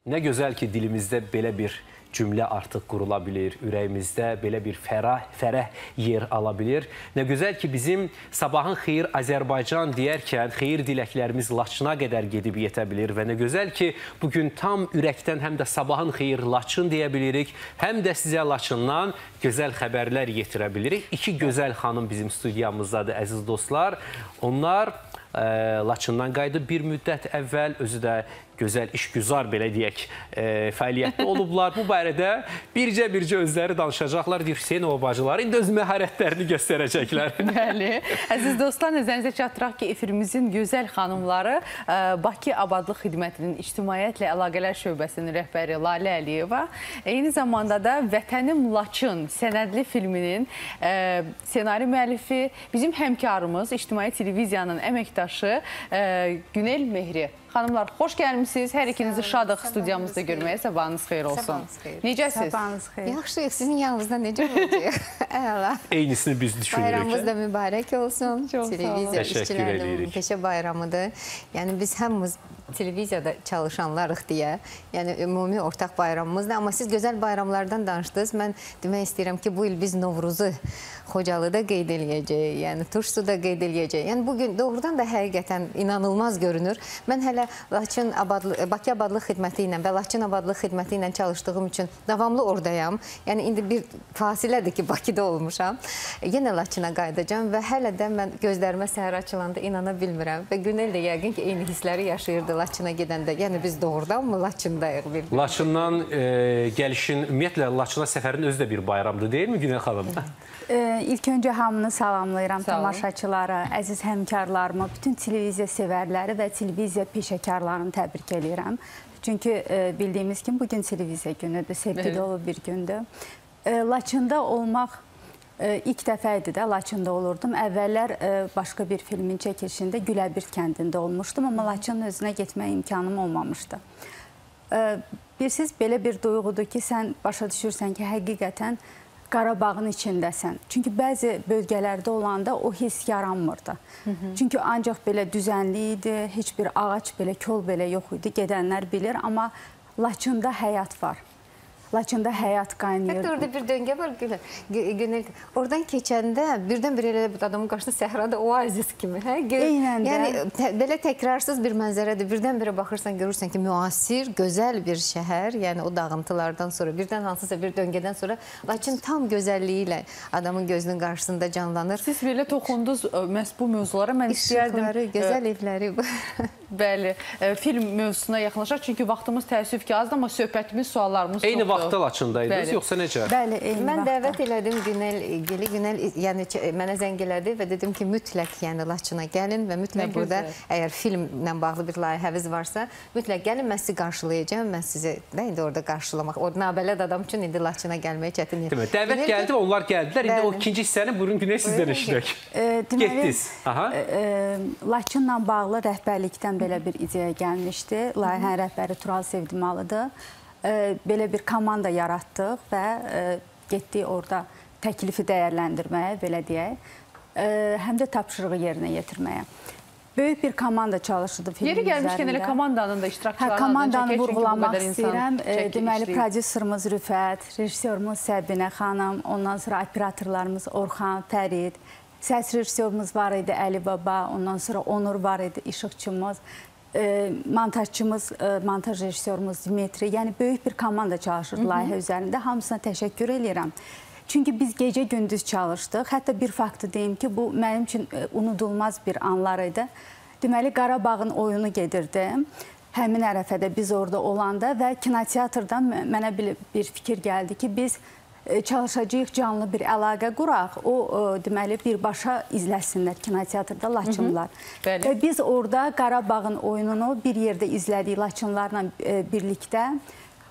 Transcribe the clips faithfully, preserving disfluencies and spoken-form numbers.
Nə gözəl ki, dilimizdə belə bir cümlə artıq qurula bilir, ürəyimizdə belə bir fərah, fərəh yer ala bilir. Nə gözəl ki, bizim sabahın xeyir Azərbaycan deyərkən xeyir diləklərimiz Laçına qədər gedib yetə bilir və nə gözəl ki, bugün tam ürəkdən həm də sabahın xeyir Laçın deyə bilirik, həm də sizə Laçından gözəl xəbərlər yetirə bilirik. İki gözəl xanım bizim studiyamızdadır, əziz dostlar. Onlar e, Laçından qayıdıb bir müddət əvvəl, özü də gözəl işgüzar, belə deyək, e, fəaliyyətdə olublar. Bu barədə bircə-bircə özləri danışacaqlar. Hüseynova bacıları indi öz məharətlərini göstərəcəklər. Bəli. Əziz dostlar, nəzərinizə çatdıraq ki, efirimizin gözəl xanımları e, Bakı Abadlıq Xidmətinin İctimaiyyətlə Əlaqələr Şöbəsinin rəhbəri Lalə Əliyeva, eyni zamanda da Vətənim Laçın sənədli filminin e, senari müəllifi, bizim həmkarımız, İctimai Televiziyanın əməkdaşı e, Günel Mehri. Xanımlar, xoş gəlmişsiniz. Hər ikinizi şadıq studiyamızda görməyə. Sabahınız xeyir olsun. Sabahınız xeyir. Necəsiniz? Sabahınız xeyir. Yaxşıyıq. Sizin yanınızda necə olacaq? Əla. Eynisini biz düşünürük. Bayramımız da mübarək olsun. Televiziya işçilərinin peşə bayramıdır. Yəni biz hamımız televiziyada çalışanlarıq deyə, yəni ümumi ortaq bayramımızdır. Amma siz gözəl bayramlardan danışdınız. Mən demək istəyirəm ki, bu il biz Novruzu Xocalıda qeyd eləyəcəyik, yəni Tursuda qeyd eləyəcəyik. Yəni bugün doğrudan da həqiqətən inanılmaz görünür. Mən hələ Laçın Abadlı, Bakı Abadlıq Xidməti ilə və Laçın Abadlıq Xidməti ilə çalışdığım üçün davamlı oradayam. Yəni indi bir fasilədir ki, Bakıda olmuşam. Yenə Laçına qayıdacağım və hələ də mən gözlərimə səhər açılanda inana bilmirəm. Və Günel də yəqin ki, eyni hissləri yaşayırdı Laçına gedəndə. Yəni biz doğrudan mı Laçındayıq? Bir Laçından e, gəlişin, ümumiyyətlə Laçına səfərin özü də bir bayramdır, deyil mi Günel xanım? Ee, İlk öncə hamını salamlayıram, tamaşaçıları, əziz həmkarlarımı, bütün televiziya sevərləri və televiziya peşəkarlarını təbrik edirəm. Çünki e, bildiyimiz kimi bugün televiziya günüdür, sevgi dolu bir gündür. E, Laçında olmaq e, ilk dəfə idi də, Laçında olurdum. Əvvəllər e, başqa bir filmin çəkilişində Güləbir kəndində olmuşdum, amma Laçının özünə getmək imkanım olmamışdı. E, bilirsiniz, belə bir duyğudur ki, sən başa düşürsən ki, həqiqətən Qarabağın içindəsən. Çünki bəzi bölgələrdə olanda o his yaranmırdı. Hı -hı. Çünki ancaq belə düzənli idi, heç bir ağac belə, kol belə yox idi, gedənlər bilir. Amma Laçında həyat var. Laçında həyat qaynayır. Hətta orada bir döngə var, Günel. Oradan keçəndə birdən bir elə adamın qarşısında səhrada oazis kimi. Hə? Eynən də. Yəni tə, belə təkrarsız bir mənzərədir. Birdən birə baxırsan, görürsən ki, müasir, gözəl bir şəhər. Yəni o dağıntılardan sonra, birdən hansısa bir döngədən sonra Laçın tam gözəlliyi ilə adamın gözünün qarşısında canlanır. Siz belə toxundunuz məhz bu mövzulara. Mən istəyərdim. Gözəl evləri. Bəli, film mövzusuna yaxınlaşaq. Çünki vaxtımız təəssüf ki, azdır, amma söhbətimiz, suallarımız Eyni çoxdur. vaxtda Laçındaydınız, yoxsa necə? Bəli, eyni Mən vaxtda. dəvət elədim Günel, Geli Günel, yəni mənə zəng elədi və dedim ki, mütləq yəni Laçına gəlin və mütləq burada əgər filmlə bağlı bir layihəviz varsa, mütləq gəlin, mən sizi qarşılayacağım, mən sizi də indi orada qarşılamaq. O nabələd adam üçün indi Laçına gəlməyə çətin. Dəvət gəldi və onlar gəldilər. İndi o ikinci hissəni buyurun Günel sizdən eşidək. Getdiniz. Laçınla bağlı rəhbərlikdən belə bir ideya gəlmişdi. Layihənin rəhbəri Tural Sevdimalıdır. Belə bir komanda yaratdıq və getdik orada təklifi dəyərləndirməyə, belə deyək, həm də tapşırığı yerinə yetirməyə. Böyük bir komanda çalışırdı filmin üzərində. Yeri gəlmişkən elə komandanın da iştirakçılarından çəkək. Komandanı vurğulamaq istəyirəm. Deməli, prodüserimiz Rüfət, rejissorumuz Səbinə xanım, ondan sonra operatorlarımız Orxan, Fərid, səs rejissorumuz var idi Əli Baba, ondan sonra Onur var idi, işıqçımız. E, montajçımız, e, montaj rejissorumuz Dimitri, yəni böyük bir komanda çalışırdı layihə üzərində. Hamısına təşəkkür edirəm. Çünki biz gecə-gündüz çalışdıq. Hətta bir faktı deyim ki, bu mənim üçün e, unudulmaz bir anlar idi. Deməli, Qarabağın oyunu gedirdi. Həmin ərəfədə biz orada olanda və kinoteatrdan mənə bir, bir fikir gəldi ki, biz çalışacağıq, canlı bir əlaqə quraq, o deməli birbaşa izləsinlər kinoteatrda Laçınlar. Və biz orada Qarabağın oyununu bir yerdə izlədik Laçınlarla birlikdə.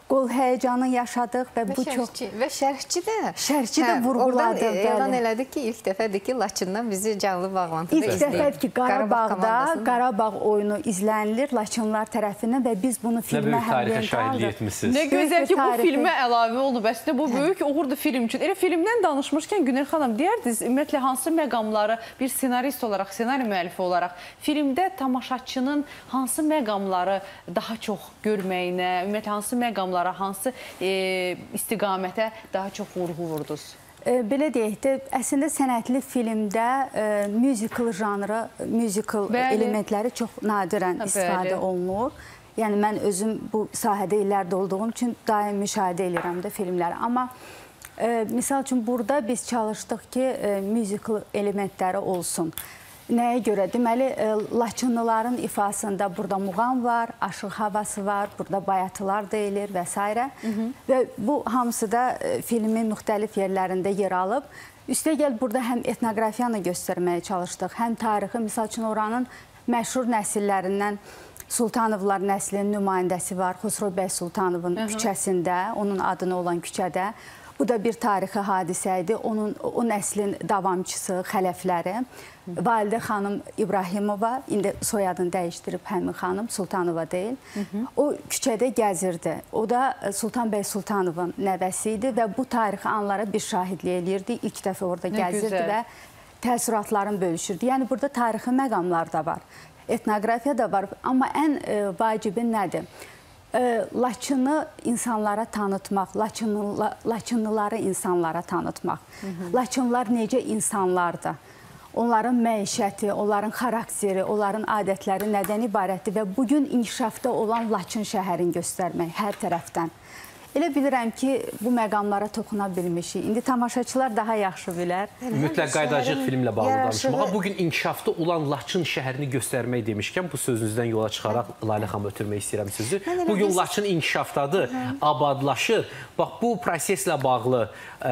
qol həyəcanı yaşadıq və bu çox... Və şərhçi də. Şərhçi də vurğuladı. Oradan elan elədik ki, ilk dəfədir ki, Laçından bizi canlı bağlantıda izləyir. İlk dəfədir ki, Qarabağda Qarabağ oyunu izlənilir Laçınlılar tərəfindən və biz bunu filmə tarixə şahidlik etmişsiniz. Nə gözəl ki, bu filmə əlavə olub. Əslində, bu böyük uğurdur film üçün. Elə filmdən danışmışkən Günel xanım, deyərdiniz, ümumiyyətlə, hansı məqamları bir senarist olaraq, senari müəllifi olaraq filmdə tamaşaçının hansı məqamları daha çox görməyinə, ümumiyyətlə, hansı məqamlara, hansı istiqamətə daha çox vurğu vurdunuz? Belə deyək də, əslində sənətli filmdə musical janrı, musical elementləri çox nadirən istifadə olunur. Yəni, mən özüm bu sahədə illərdə olduğum üçün daim müşahidə edirəm də filmləri. Amma misal üçün, burada biz çalışdıq ki, musical elementləri olsun. Nəyə görə? Deməli, Laçınlıların ifasında burada muğam var, aşıq havası var, burada bayatılar deyilir və s. Və bu hamısı da filmin müxtəlif yerlərində yer alıb. Üstəgəl, burada həm etnografiyanı göstərməyə çalışdıq, həm tarixi, misal üçün, oranın məşhur nəsillərindən Sultanovlar nəslinin nümayəndəsi var, Xosrow bəy Sultanovun küçəsində, onun adına olan küçədə. Bu da bir tarixi hadisə idi. O nəslin davamçısı, xələfləri. Validə xanım İbrahimova, indi soyadını dəyişdirib həmin xanım, Sultanova deyil. O küçədə gəzirdi. O da Sultan bəy Sultanovun nəvəsi idi və bu tarixi anlara bir şahidlik eləyirdi. İlk dəfə orada gəzirdi və təəssüratlarını bölüşürdü. Yəni, burada tarixi məqamlar da var, etnografiya da var. Amma ən vacibi nədir? Laçını insanlara tanıtmaq, Laçınlıları insanlara tanıtmaq. Laçınlılar necə insanlardır? Onların məişəti, onların xarakteri, onların adətləri nədən ibarətdir və bugün inkişafda olan Laçın şəhərini göstərmək hər tərəfdən. Elə bilirəm ki, bu məqamlara toxuna bilmişik. İndi tamaşaçılar daha yaxşı bilər. Mütləq qayıdacaq filmlə bağlı danışmağa. Bugün inkişafda olan Laçın şəhərini göstərmək demişkən, bu sözünüzdən yola çıxaraq Lalə xanım ötürmək istəyirəm sözü. Bugün Laçın inkişafdadır, abadlaşır. Bax, bu proseslə bağlı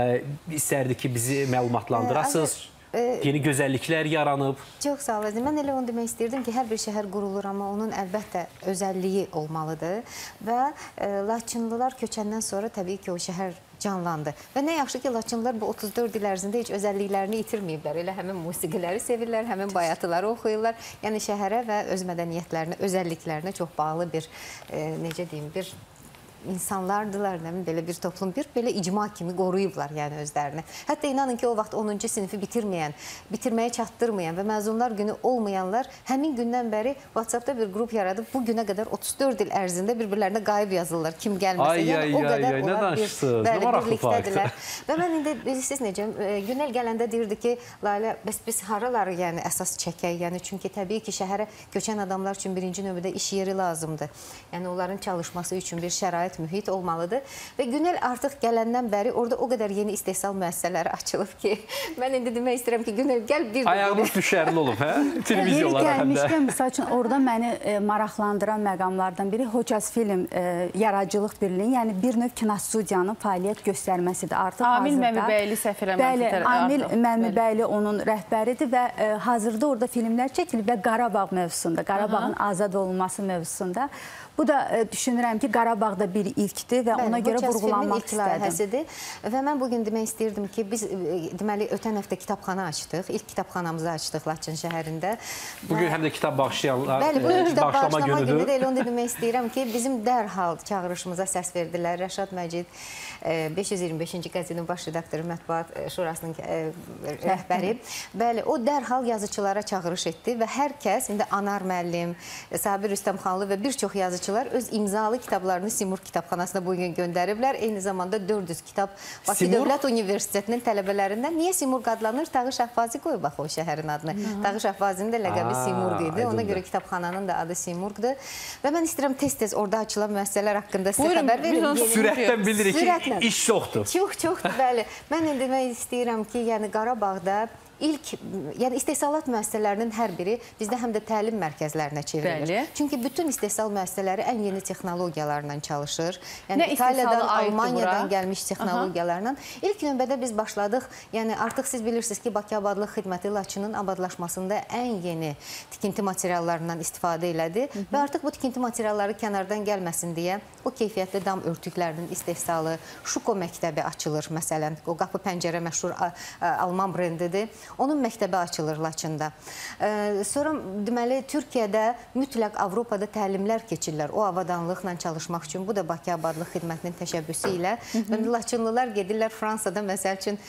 istərdik ki, bizi məlumatlandırasınız. Yeni gözəlliklər yaranıb. Çox sağ olun. Mən elə onu demək istəyirdim ki, hər bir şəhər qurulur, amma onun əlbəttə özəlliyi olmalıdır. Və Laçınlılar köçəndən sonra təbii ki, o şəhər canlandı. Və nə yaxşı ki, Laçınlılar bu otuz dörd il ərzində heç özəlliklərini itirməyiblər. Elə həmin musiqiləri sevirlər, həmin bayatıları oxuyurlar. Yəni, şəhərə və öz mədəniyyətlərinə, özəlliklərinə çox bağlı bir, necə deyim, bir insanlardılar, belə bir toplum, bir belə icma kimi qoruyublar yəni özlərini. Hətta inanın ki, o vaxt onuncu sinifi bitirməyən, bitirməyə çatdırmayan və məzunlar günü olmayanlar həmin gündən bəri WhatsApp-da bir qrup yaradıb bu günə qədər otuz dörd il ərzində bir-birlərinə qayıb yazırlar. Kim gəlməsə, yəni o qədər onlar birlikdədirlər. Və mən indi, bilirsiniz necə, Günel gələndə deyirdi ki, Lalə, bəs biz haraları yəni əsas çəkək, yəni çünki təbii ki, şəhərə köçən adamlar üçün birinci növbədə iş yeri lazımdır. Yəni onların çalışması üçün bir şərait mühit olmalıdır və Günel artıq gələndən bəri orada o qədər yeni istehsal müəssisələri açılıb ki, mən indi demək istəyirəm ki, Günel gəl bir... Ayağınız düşərli olub, hə? Televiziyalara həm də. Gəlmişkən, misal üçün, orada məni maraqlandıran məqamlardan biri Hocaz Film Yaradıcılıq Birliyi, yəni bir növ kinostudiyanın fəaliyyət göstərməsidir. Amil Məmmibəyli səhv eləməlidir. Bəli, Amil Məmmibəyli onun rəhbəridir və hazırda orada filmlər çəkilir və Qarabağ mövzusunda, Qarabağın azad olunması mövzusunda. Bu da düşünürəm ki, Qarabağda bir ilkdir və ona görə vurğulanmaq istədim. Və mən bugün demək istəyirdim ki, biz deməli ötən həftə kitabxana açdıq. İlk kitabxanamızı açdıq Laçın şəhərində. Bugün həm də kitab bağışlayanlar Bəli, bugün kitab bağışlama günüdür. Elə onu demək istəyirəm ki, bizim dərhal çağırışımıza səs verdilər. Rəşad Məcid, beş yüz iyirmi beşinci qəzetin baş redaktoru, Mətbuat Şurasının rəhbəri. Bəli, o dərhal yazıçılara çağırış etdi və hər kəs, indi Anar müəllim, Sabir Rüstəmxanlı və bir çox yazıçılar öz imzalı kitablarını Simurq kitabxanasına bugün göndəriblər. Eyni zamanda dörd yüz kitab Bakı Dövlət Universitetinin tələbələrindən. Niyə Simurq adlanır? Tağı Şahbazi qoyub baxı o şəhərin adını. Tağı Şahbazinin də ləqəbi Simurq idi. Ona görə kitabxananın da adı Simurqdur. Və mən istəyirəm tez-tez orada açılan müəssisələr haqqında sizə xəbər verim. Sürətdən bilirik ki, iş çoxdur. Çox, çoxdur, bəli. Mən demək istəyirəm ki, yəni Qarabağda ilk, yəni istehsalat müəssisələrinin hər biri bizdə həm də təlim mərkəzlərinə çevrilir. Bəli. Çünki bütün istehsal müəssisələri ən yeni texnologiyalarla çalışır. Yəni nə İtaliyadan, Almaniyadan gəlmiş texnologiyalarla. İlk növbədə biz başladıq. Yəni artıq siz bilirsiniz ki, Bakı Abadlıq Xidməti Laçının abadlaşmasında ən yeni tikinti materiallarından istifadə elədi. Hı -hı. Və artıq bu tikinti materialları kənardan gəlməsin deyə o keyfiyyətli dam örtüklərinin istehsalı, Şuko məktəbi açılır məsələn. O qapı pəncərə məşhur Alman brendidir. Onun məktəbi açılır Laçında. Sonra deməli Türkiyədə mütləq Avropada təlimlər keçirlər o avadanlıqla çalışmaq üçün. Bu da Bakı Abadlıq Xidmətinin təşəbbüsü ilə. Laçınlılar gedirlər Fransada məsəl üçün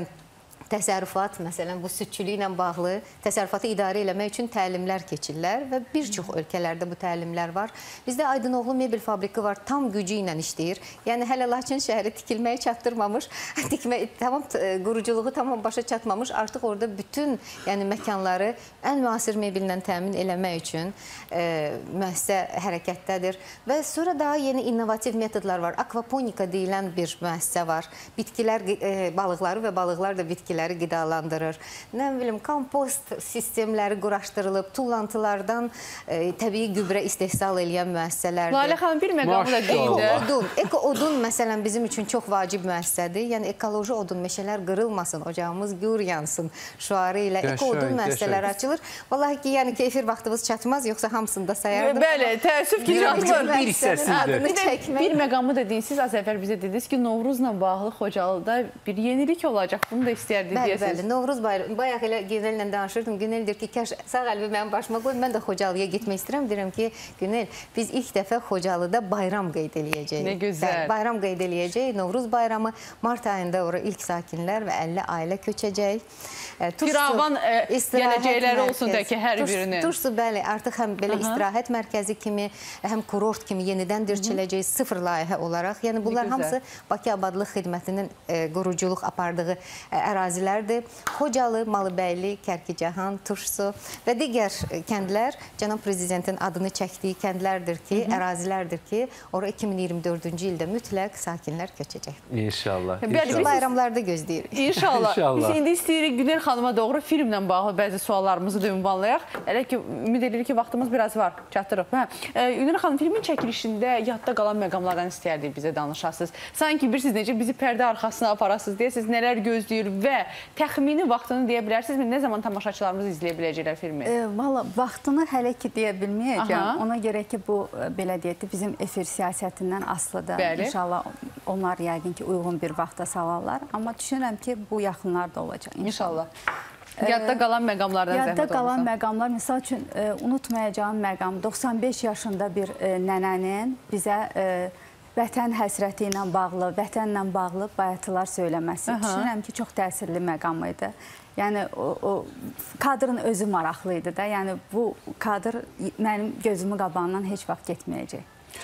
təsərrüfat, məsələn, bu südçülük ilə bağlı təsərrüfatı idarə eləmək üçün təlimlər keçirlər və bir çox ölkələrdə bu təlimlər var. Bizdə Aydınoğlu mebel fabriki var, tam gücü ilə işləyir. Yəni, hələ Laçın şəhəri tikilməyə çatdırmamış, tikmə, tamam, quruculuğu tamam başa çatmamış, artıq orada bütün yəni, məkanları ən müasir mebellə təmin eləmək üçün e, müəssisə hərəkətdədir. Və sonra daha yeni innovativ metodlar var. Akvaponika deyilən bir müəssisə var. Bitkilər, e, balıqları və balıqlar da bitkilər qidalandırır. Nə bilim, kompost sistemləri quraşdırılıb, tullantılardan e, təbii gübrə istehsal edən müəssisələrdir. Lalə xanım, bir məqamı da qeyd Eko-odun, eko-odun məsələn bizim üçün çox vacib müəssisədir. Yəni ekoloji odun, meşələr qırılmasın, ocağımız gür yansın şüarı ilə eko-odun müəssisələri açılır. Vallahi ki, yəni ki, efir vaxtımız çatmaz, yoxsa hamısını da sayardım. Bəli, təəssüf ki, çatmır. Bir hissəsidir. Bir məqamı da deyin, siz az əvvəl bizə dediniz ki, Novruzla bağlı Xocalıda bir yenilik olacaq. Bunu da istəyərdik. Bəli, bəli. Novruz bayramı. Bayaq elə Günellə danışırdım. Günel deyir ki, kəş sağ əlbi mənim başıma qoy, mən də Xocalıya getmək istəyirəm. Deyirəm ki, Günel, biz ilk dəfə Xocalıda bayram qeyd eləyəcəyik. Nə gözəl. Bayram qeyd eləyəcəyik. Novruz bayramı. Mart ayında ora ilk sakinlər və əlli ailə köçəcək. Firavan gələcəkləri olsun da ki, hər birinin. Tursu, bəli, artıq həm belə istirahət mərkəzi kimi, həm kurort kimi yenidən dirçiləcək sıfır layihə olaraq. Yəni, bunlar hamısı Bakı Abadlıq Xidmətinin quruculuq apardığı ərazilərdir. Xocalı, Malıbəyli, Kərkicahan, Tursu və digər kəndlər Cənab Prezidentin adını çəkdiyi kəndlərdir ki, ərazilərdir ki, ora iki min iyirmi dördüncü ildə mütləq sakinlər köçəcək. İnşallah. Biz bayramlarda gözləyirik. İnşallah. Biz indi istəyirik Günel xanıma doğru filmlə bağlı bəzi suallarımızı da ünvanlayaq. Elə ki, ümid edirik ki, vaxtımız biraz var, çatdırıq. Günel xanım, filmin çəkilişində yadda qalan məqamlardan istəyərdik bizə danışasınız. Sanki bilirsiniz necə bizi pərdə arxasına aparasınız deyə siz nələr gözləyir və təxmini vaxtını deyə bilərsinizmi? Nə zaman tamaşaçılarımız izləyə biləcəklər filmi? E, Valla, vaxtını hələ ki deyə bilməyəcəm. Ona görə ki, bu, belə deyək ki, bizim efir siyasətindən asılıdır. Bəli. İnşallah onlar yəqin ki, uyğun bir vaxta salarlar. Amma düşünürəm ki, bu yaxınlarda olacaq. İnşallah. Yadda qalan məqamlardan zəhmət olmasa. Yadda qalan məqamlar, misal üçün, e, unutmayacağım məqam, doxsan beş yaşında bir e, nənənin bizə e, vətən həsrəti ilə bağlı, vətənlə bağlı bayatılar söyləməsi. Aha. Düşünürəm ki, çox təsirli məqam idi. Yəni, o, o kadrın özü maraqlı idi da. Yəni, bu kadr mənim gözümün qabağından heç vaxt getməyəcək.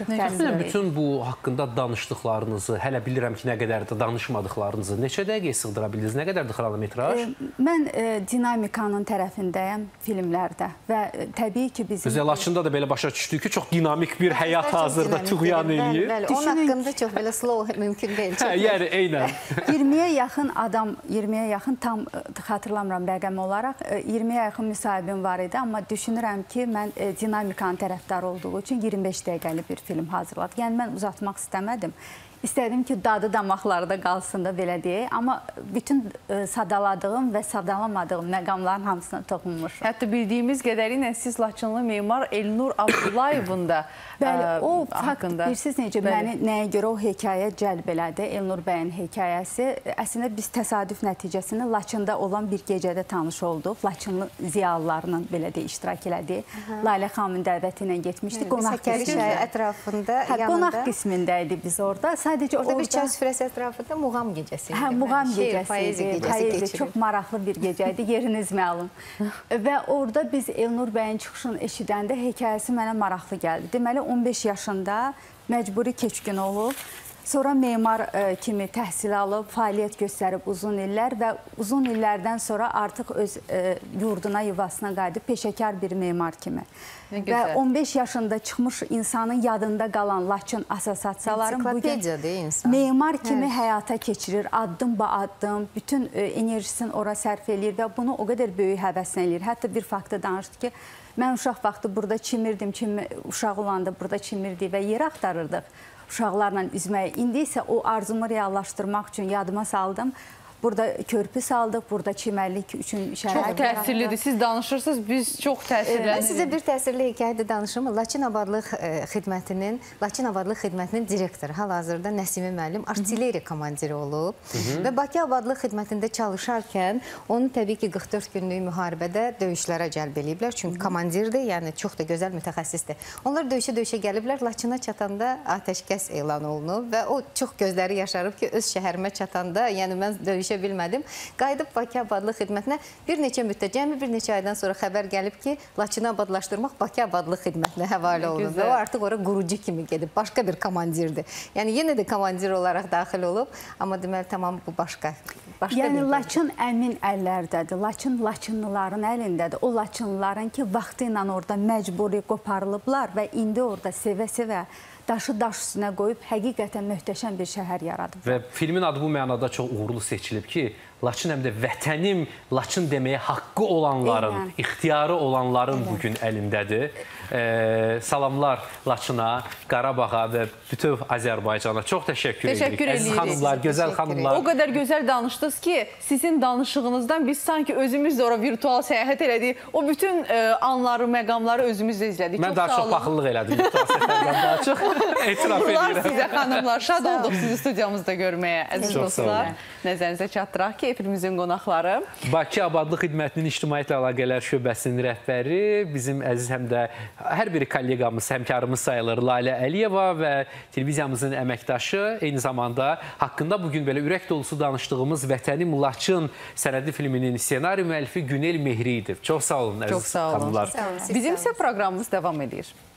Bütün bu haqqında danışdıqlarınızı, hələ bilirəm ki, nə qədər də danışmadıqlarınızı neçə dəqiqəyə sığdıra bildiniz? Nə qədərdir xronometraj? E, mən e, dinamikanın tərəfindəyəm filmlərdə və e, təbii ki, bizim... Bizə Laçında da belə başa düşdük ki, çox dinamik bir həyat hazırda tüğyan eləyir. Bəli, onun haqqında çox belə slow mümkün deyil. Hə, yəni, eynən. iyirmiyə yaxın adam, iyirmiyə yaxın tam xatırlamıram rəqəm olaraq, iyirmiyə yaxın müsahibim var idi, amma düşünürəm ki, mən e, dinamikanın tərəfdar olduğu üçün iyirmi beş dəqiqəli bir film hazırladı. Yəni, mən uzatmaq istəmədim. İstədim ki, dadı damaqlarda qalsın da belə deyək. Amma bütün e, sadaladığım və sadalamadığım məqamların hamısına toxunmuşum. Hətta bildiyimiz qədərilə siz Laçınlı memar Elnur Abdullayevin də Bəli, ə, o haqqında. Fakt, bilirsiniz necə, məni nəyə görə o hekayə cəlb elədi, Elnur bəyin hekayəsi. Əslində, biz təsadüf nəticəsində Laçında olan bir gecədə tanış olduq. Laçınlı ziyalılarının belə də iştirak elədiyi. Lalə xanımın dəvəti ilə getmişdik. Qonaq qismində. Ətrafında, hə, yanında. Qonaq qismində idi biz orada. Sadəcə orada orada bir çay süfrəsi ətrafında muğam gecəsi idi. Hə, muğam Şeir, gecəsi poeziya idi. gecəsi Poeziya, çox maraqlı bir gecə idi. Yeriniz məlum. Və orada biz Elnur bəyin çıxışını eşidəndə hekayəsi mənə maraqlı gəldi. Deməli, on beş yaşında məcburi keçkin olub Sonra memar e, kimi təhsil alıb, fəaliyyət göstərib uzun illər və uzun illərdən sonra artıq öz e, yurduna, yuvasına qayıdıb peşəkar bir memar kimi. Və on beş yaşında çıxmış insanın yadında qalan Laçın assosiasiyaları bugün memar kimi evet. həyata keçirir, addım ba addım, bütün e, enerjisini ora sərf eləyir və bunu o qədər böyük həvəslə eləyir. Hətta bir faktı danışdı ki, mən uşaq vaxtı burada çimirdim, çimir, uşaq olanda burada çimirdik və yer axtarırdıq uşaqlarla üzməyə. İndi isə o arzumu reallaşdırmaq üçün yadıma saldım. Burada körpü saldıq, burada çimərlik üçün şərait. Çox təsirlidir. Siz danışırsınız, biz çox təsirlənirik. Mən sizə bir təsirli hekayədə danışım. Laçın Abadlıq xidmətinin, Laçın Abadlıq xidmətinin direktoru, hal-hazırda Nəsimi müəllim artilleriya komandiri olub. Hı -hı. Və Bakı Abadlıq xidmətində çalışarkən onu təbii ki qırx dörd günlük müharibədə döyüşlərə cəlb eləyiblər. Çünki komandirdir, yəni çox da gözəl mütəxəssisdir. Onlar döyüşə-döyüşə gəliblər. Laçına çatanda atəşkəs elan olunub və o çox gözləri yaşarıb ki, öz şəhərimə çatanda, yəni mən döyüşə bilmədim. Qayıdıb Bakı Abadlıq xidmətinə bir neçə müddət, cəmi bir neçə aydan sonra xəbər gəlib ki, Laçını abadlaşdırmaq Bakı Abadlıq xidmətinə həvalə olunub. Və o artıq ora qurucu kimi gedib, başqa bir komandirdir. Yəni yenə də komandir olaraq daxil olub, amma deməli tamam bu başqa. başqa yəni Laçın əmin əllərdədir. Laçın Laçınlıların əlindədir. O Laçınlıların ki, vaxtı ilə orada məcburi qoparılıblar və indi orada sevə-sevə daşı daş üstünə qoyub həqiqətən möhtəşəm bir şəhər yaradıb. Və filmin adı bu mənada çox uğurlu seçilib ki, Laçın həm də vətənim, Laçın deməyə haqqı olanların, Eyən. ixtiyarı olanların Eyən. bugün əlindədir. Ee, salamlar Laçına, Qarabağa və bütün Azərbaycana. Çox təşəkkür, təşəkkür edirik. Əziz xanımlar, gözəl xanımlar. O qədər gözəl danışdınız ki, sizin danışığınızdan biz sanki özümüz də ora virtual səyahət elədik. O bütün e, anları, məqamları özümüzlə izlədik. Mən çox daha çox baxıllıq elədim. Virtual səfərdən daha çox etiraf edirəm. Sizə xanımlar, şad olduq sizi studiyamızda görməyə. Əziz dostlar, nəzərinizə çatdıraq ki, efirimizin qonaqları. Bakı Abadlıq Xidmətinin İctimaiyyətlə Əlaqələr Şöbəsinin rəhbəri, bizim əziz həm də hər biri kolleqamız, həmkarımız sayılır Lalə Əliyeva və televiziyamızın əməkdaşı, eyni zamanda haqqında bugün belə ürək dolusu danışdığımız Vətənim Laçın sənədli filminin ssenari müəllifi Günel Mehri idi. Çox sağ olun, əziz xanımlar. Bizim isə proqramımız davam edir.